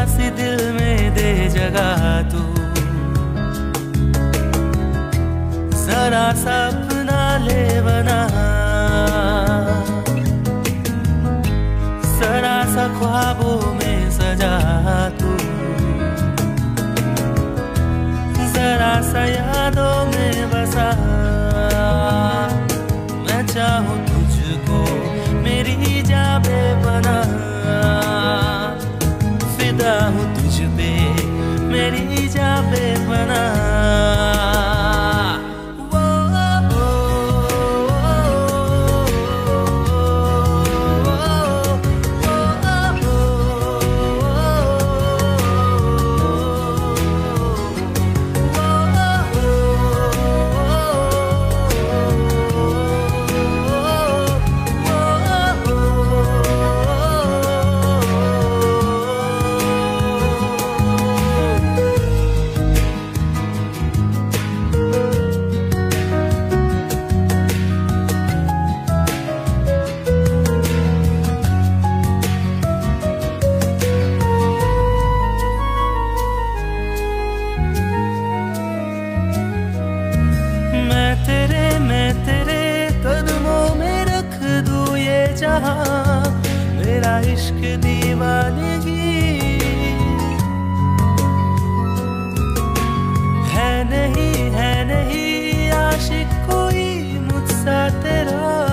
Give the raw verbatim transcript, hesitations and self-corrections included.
सी दिल में दे जगह तू, जरा सा अपना ले बना, जरा सा ख्वाबों में सजा तू, जरा सा यादों में बसा। मैं चाहूँ तुझको मेरी जान बेपना, फिदा हूँ तुझ पे मेरी जान बेपना। मेरा इश्क दीवानगी है नहीं, है नहीं आशिक कोई मुझसा तेरा।